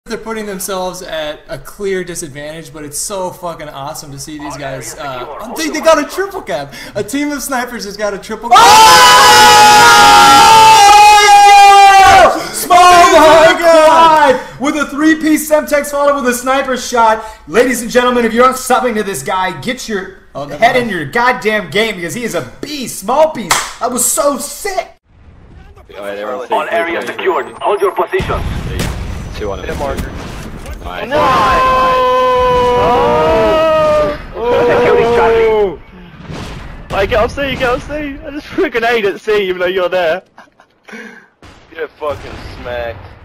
They're putting themselves at a clear disadvantage, but it's so fucking awesome to see these guys. They got a triple cap. A team of snipers has got a triple cap. Oh! Small God! With a 3-piece Semtex followed with a sniper shot. Ladies and gentlemen, if you're not subbing to this guy, get your head in your goddamn game because he is a beast. Small piece. That was so sick. All areas secured. Hold your position. 2 on it. Marker. Nice. No! Securing Charlie. Like, get off C, get off C. I just threw a grenade at C even though you're there. Get fucking smacked.